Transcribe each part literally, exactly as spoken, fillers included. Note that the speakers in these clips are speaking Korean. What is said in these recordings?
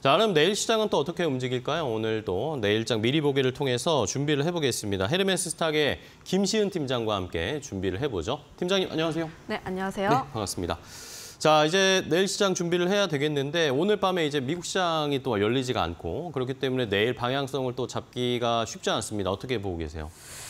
자, 그럼 내일 시장은 또 어떻게 움직일까요? 오늘도 내일장 미리 보기를 통해서 준비를 해보겠습니다. 헤르메스 스탁의 김시은 팀장과 함께 준비를 해보죠. 팀장님, 안녕하세요. 네, 안녕하세요. 네, 반갑습니다. 자, 이제 내일 시장 준비를 해야 되겠는데 오늘 밤에 이제 미국 시장이 또 열리지가 않고 그렇기 때문에 내일 방향성을 또 잡기가 쉽지 않습니다. 어떻게 보고 계세요?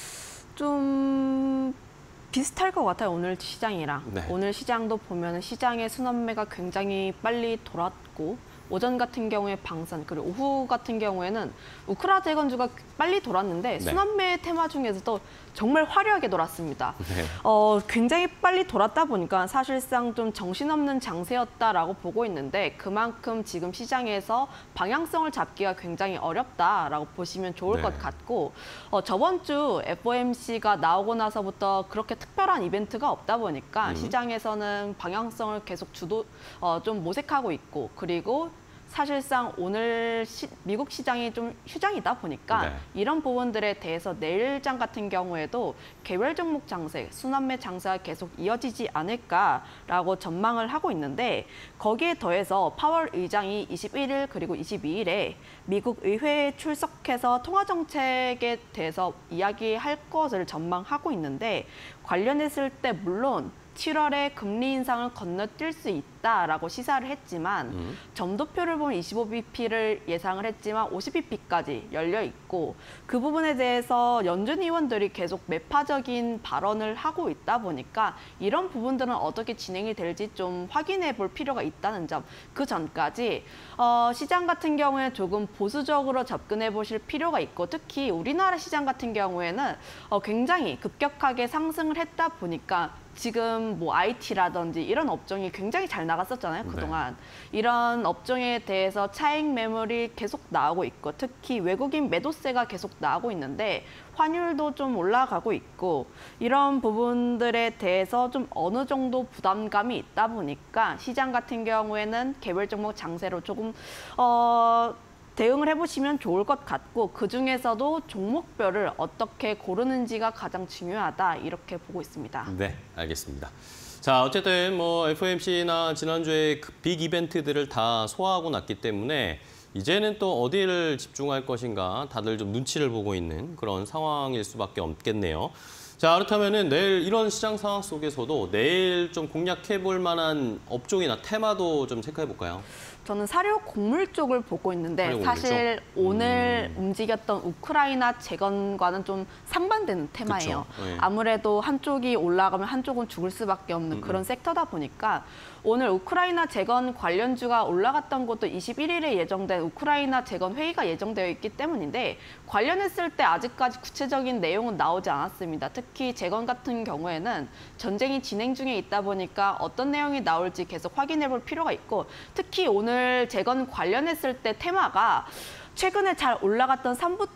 좀 비슷할 것 같아요, 오늘 시장이랑. 네. 오늘 시장도 보면 시장의 순환매가 굉장히 빨리 돌았고 오전 같은 경우에 방산, 그리고 오후 같은 경우에는 우크라 재건주가 빨리 돌았는데 네. 순환매 테마 중에서도 정말 화려하게 돌았습니다. 네. 어, 굉장히 빨리 돌았다 보니까 사실상 좀 정신없는 장세였다라고 보고 있는데 그만큼 지금 시장에서 방향성을 잡기가 굉장히 어렵다라고 보시면 좋을 네. 것 같고 어, 저번 주 에프오엠씨가 나오고 나서부터 그렇게 특별한 이벤트가 없다 보니까 음. 시장에서는 방향성을 계속 주도 어, 좀 모색하고 있고 그리고 사실상 오늘 시, 미국 시장이 좀 휴장이다 보니까 네. 이런 부분들에 대해서 내일장 같은 경우에도 개별 종목 장세, 순환매 장세가 계속 이어지지 않을까라고 전망을 하고 있는데 거기에 더해서 파월 의장이 이십일 일 그리고 이십이 일에 미국 의회에 출석해서 통화 정책에 대해서 이야기할 것을 전망하고 있는데 관련했을 때 물론 칠월에 금리 인상을 건너뛸 수 있다라고 시사를 했지만 음. 점도표를 보면 이십오 비피를 예상을 했지만 오십 비피까지 열려 있고 그 부분에 대해서 연준 의원들이 계속 매파적인 발언을 하고 있다 보니까 이런 부분들은 어떻게 진행이 될지 좀 확인해 볼 필요가 있다는 점. 그 전까지 어, 시장 같은 경우에 조금 보수적으로 접근해 보실 필요가 있고 특히 우리나라 시장 같은 경우에는 어, 굉장히 급격하게 상승을 했다 보니까 지금 뭐 아이티라든지 이런 업종이 굉장히 잘 나갔었잖아요, 그동안. 네. 이런 업종에 대해서 차익 매물이 계속 나오고 있고 특히 외국인 매도세가 계속 나오고 있는데 환율도 좀 올라가고 있고 이런 부분들에 대해서 좀 어느 정도 부담감이 있다 보니까 시장 같은 경우에는 개별 종목 장세로 조금 어 대응을 해보시면 좋을 것 같고 그중에서도 종목별을 어떻게 고르는지가 가장 중요하다 이렇게 보고 있습니다. 네, 알겠습니다. 자, 어쨌든 뭐 에프오엠씨나 지난주에 그 빅 이벤트들을 다 소화하고 났기 때문에 이제는 또 어디를 집중할 것인가 다들 좀 눈치를 보고 있는 그런 상황일 수밖에 없겠네요. 자, 그렇다면은 내일 이런 시장 상황 속에서도 내일 좀 공략해 볼 만한 업종이나 테마도 좀 체크해 볼까요? 저는 사료 곡물 쪽을 보고 있는데 사실 오늘 음. 움직였던 우크라이나 재건과는 좀 상반되는 테마예요. 네. 아무래도 한쪽이 올라가면 한쪽은 죽을 수밖에 없는 음. 그런 섹터다 보니까 오늘 우크라이나 재건 관련주가 올라갔던 것도 이십일 일에 예정된 우크라이나 재건 회의가 예정되어 있기 때문인데 관련했을 때 아직까지 구체적인 내용은 나오지 않았습니다. 특히 재건 같은 경우에는 전쟁이 진행 중에 있다 보니까 어떤 내용이 나올지 계속 확인해 볼 필요가 있고 특히 오늘 재건 관련했을 때 테마가 최근에 잘 올라갔던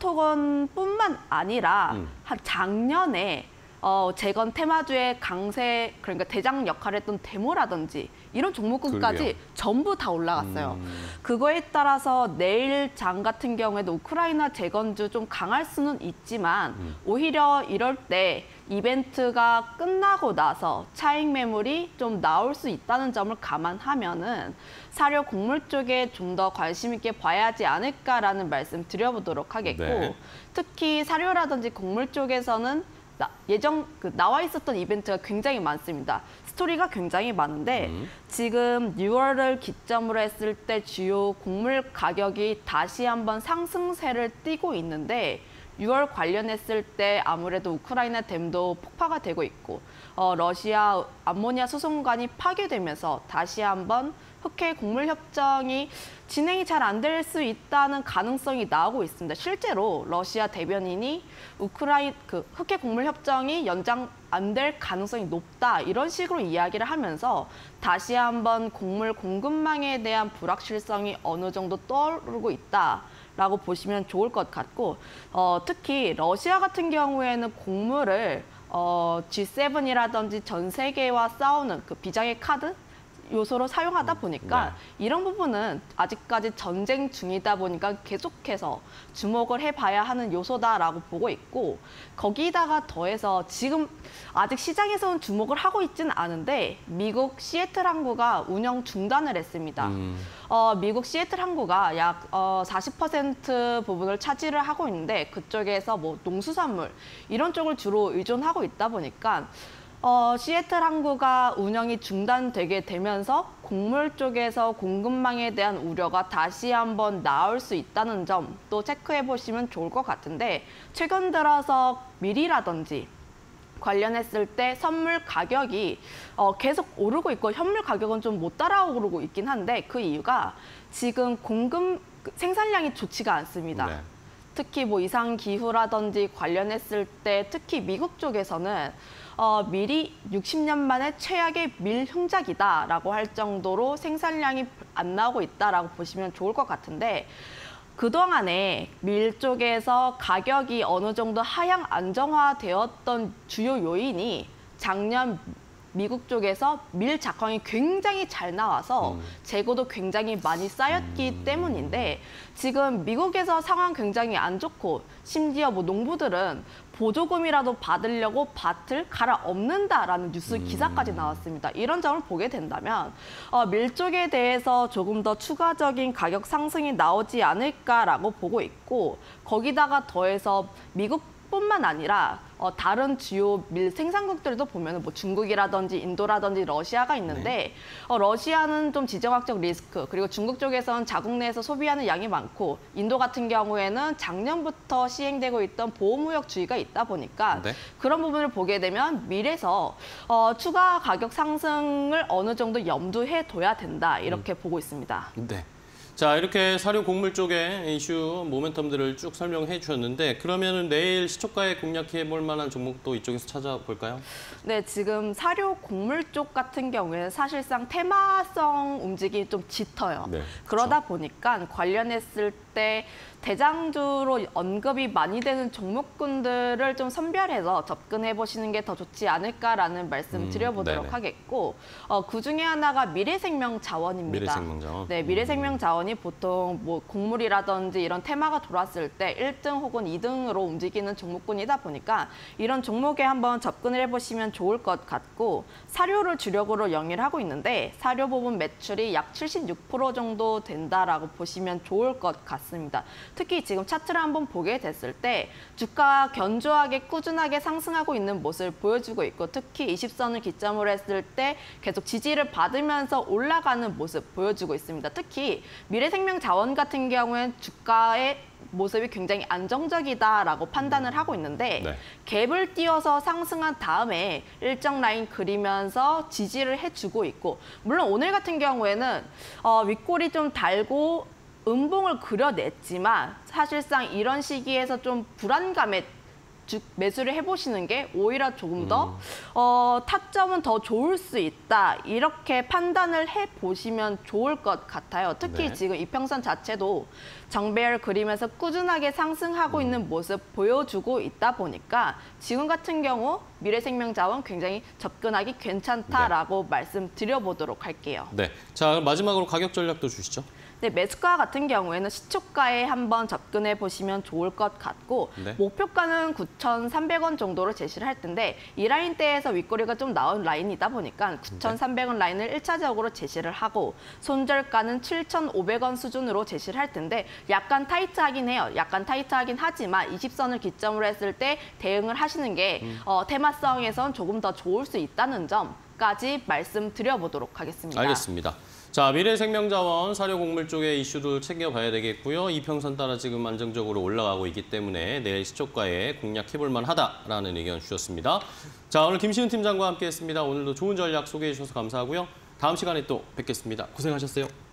삼부토건뿐만 아니라 음. 한 작년에 어, 재건 테마주의 강세, 그러니까 대장 역할을 했던 데모라든지 이런 종목군까지 그러게요. 전부 다 올라갔어요. 음. 그거에 따라서 내일 장 같은 경우에도 우크라이나 재건주 좀 강할 수는 있지만 음. 오히려 이럴 때 이벤트가 끝나고 나서 차익 매물이 좀 나올 수 있다는 점을 감안하면은 사료 곡물 쪽에 좀 더 관심 있게 봐야 하지 않을까라는 말씀 드려보도록 하겠고 네. 특히 사료라든지 곡물 쪽에서는 나, 예정 그 나와 있었던 이벤트가 굉장히 많습니다. 스토리가 굉장히 많은데 음. 지금 유월을 기점으로 했을 때 주요 곡물 가격이 다시 한번 상승세를 띠고 있는데 유월 관련했을 때 아무래도 우크라이나 댐도 폭파가 되고 있고 어, 러시아 암모니아 수송관이 파괴되면서 다시 한번 흑해 곡물 협정이 진행이 잘 안 될 수 있다는 가능성이 나오고 있습니다. 실제로 러시아 대변인이 우크라이 그 흑해 곡물 협정이 연장 안 될 가능성이 높다 이런 식으로 이야기를 하면서 다시 한번 곡물 공급망에 대한 불확실성이 어느 정도 떠오르고 있다. 라고 보시면 좋을 것 같고 어, 특히 러시아 같은 경우에는 곡물을 어, 지 세븐이라든지 전 세계와 싸우는 그 비장의 카드 요소로 사용하다 보니까 네. 이런 부분은 아직까지 전쟁 중이다 보니까 계속해서 주목을 해봐야 하는 요소다라고 보고 있고 거기다가 더해서 지금 아직 시장에서는 주목을 하고 있지는 않은데 미국 시애틀 항구가 운영 중단을 했습니다. 음. 어, 미국 시애틀 항구가 약 어, 사십 퍼센트 부분을 차지를 하고 있는데 그쪽에서 뭐 농수산물 이런 쪽을 주로 의존하고 있다 보니까 어, 시애틀 항구가 운영이 중단되게 되면서 곡물 쪽에서 공급망에 대한 우려가 다시 한번 나올 수 있다는 점 또 체크해 보시면 좋을 것 같은데 최근 들어서 밀이라든지 관련했을 때 선물 가격이 어, 계속 오르고 있고 현물 가격은 좀 못 따라오르고 있긴 한데 그 이유가 지금 공급 생산량이 좋지가 않습니다. 네. 특히 뭐 이상 기후라든지 관련했을 때 특히 미국 쪽에서는 어, 밀이 육십 년 만에 최악의 밀 흉작이다라고 할 정도로 생산량이 안 나오고 있다라고 보시면 좋을 것 같은데 그동안에 밀 쪽에서 가격이 어느 정도 하향 안정화되었던 주요 요인이 작년 미국 쪽에서 밀 작황이 굉장히 잘 나와서 음. 재고도 굉장히 많이 쌓였기 음. 때문인데 지금 미국에서 상황 굉장히 안 좋고 심지어 뭐 농부들은 보조금이라도 받으려고 밭을 갈아엎는다라는 뉴스 음. 기사까지 나왔습니다. 이런 점을 보게 된다면 어, 밀 쪽에 대해서 조금 더 추가적인 가격 상승이 나오지 않을까라고 보고 있고 거기다가 더해서 미국 뿐만 아니라 어, 다른 주요 밀 생산국들도 보면 뭐 중국이라든지 인도라든지 러시아가 있는데 네. 어, 러시아는 좀 지정학적 리스크 그리고 중국 쪽에서는 자국 내에서 소비하는 양이 많고 인도 같은 경우에는 작년부터 시행되고 있던 보호무역주의가 있다 보니까 네. 그런 부분을 보게 되면 밀에서 어, 추가 가격 상승을 어느 정도 염두해 둬야 된다 이렇게 음. 보고 있습니다. 네. 자, 이렇게 사료 곡물 쪽의 이슈 모멘텀들을 쭉 설명해 주셨는데 그러면은 내일 시초가에 공략해 볼 만한 종목도 이쪽에서 찾아볼까요? 네, 지금 사료 곡물 쪽 같은 경우에는 사실상 테마성 움직임이 좀 짙어요. 네, 그러다 그렇죠. 보니까 관련했을 때 대장주로 언급이 많이 되는 종목군들을 좀 선별해서 접근해 보시는 게 더 좋지 않을까라는 말씀 음, 드려보도록 네네. 하겠고 어, 그중에 하나가 미래생명자원입니다. 미래생명자원. 네, 미래생명자원이 보통 뭐 곡물이라든지 이런 테마가 돌았을 때 일 등 혹은 이 등으로 움직이는 종목군이다 보니까 이런 종목에 한번 접근을 해보시면 좋을 것 같고 사료를 주력으로 영위를 하고 있는데 사료 부분 매출이 약 칠십육 퍼센트 정도 된다라고 보시면 좋을 것 같습니다. 특히 지금 차트를 한번 보게 됐을 때 주가가 견조하게 꾸준하게 상승하고 있는 모습을 보여주고 있고 특히 이십 선을 기점으로 했을 때 계속 지지를 받으면서 올라가는 모습 보여주고 있습니다. 특히 미래생명자원 같은 경우에는 주가의 모습이 굉장히 안정적이다라고 판단을 하고 있는데 네. 갭을 띄워서 상승한 다음에 일정 라인 그리면서 지지를 해주고 있고 물론 오늘 같은 경우에는 어, 윗골이 좀 달고 음봉을 그려냈지만 사실상 이런 시기에서 좀 불안감에 매수를 해보시는 게 오히려 조금 더 음. 어, 타점은 더 좋을 수 있다. 이렇게 판단을 해보시면 좋을 것 같아요. 특히 네. 지금 이평선 자체도 정배열 그리면서 꾸준하게 상승하고 음. 있는 모습 보여주고 있다 보니까 지금 같은 경우 미래생명자원 굉장히 접근하기 괜찮다라고 네. 말씀드려보도록 할게요. 네, 자 마지막으로 가격 전략도 주시죠. 네, 매수가 같은 경우에는 시초가에 한번 접근해 보시면 좋을 것 같고 네. 목표가는 구천삼백 원 정도로 제시를 할 텐데 이 라인대에서 윗꼬리가 좀 나온 라인이다 보니까 구천삼백 원 라인을 일차적으로 제시를 하고 손절가는 칠천오백 원 수준으로 제시를 할 텐데 약간 타이트하긴 해요. 약간 타이트하긴 하지만 이십 선을 기점으로 했을 때 대응을 하시는 게 음. 어, 테마성에선 조금 더 좋을 수 있다는 점까지 말씀드려보도록 하겠습니다. 알겠습니다. 자, 미래생명자원 사료 곡물 쪽의 이슈도 챙겨봐야 되겠고요. 이평선 따라 지금 안정적으로 올라가고 있기 때문에 내일 시초가에 공략해볼 만하다라는 의견 주셨습니다. 자, 오늘 김시훈 팀장과 함께했습니다. 오늘도 좋은 전략 소개해 주셔서 감사하고요. 다음 시간에 또 뵙겠습니다. 고생하셨어요.